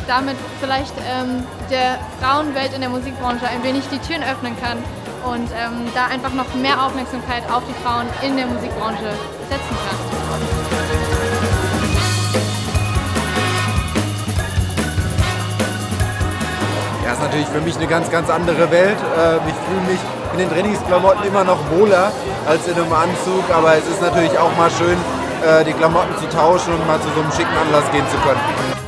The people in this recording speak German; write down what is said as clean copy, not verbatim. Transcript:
damit vielleicht der Frauenwelt in der Musikbranche ein wenig die Türen öffnen kann und da einfach noch mehr Aufmerksamkeit auf die Frauen in der Musikbranche setzen kann. Ja, ist natürlich für mich eine ganz, ganz andere Welt. Ich fühle mich in den Trainingsklamotten immer noch wohler als in einem Anzug, aber es ist natürlich auch mal schön, die Klamotten zu tauschen und mal zu so einem schicken Anlass gehen zu können.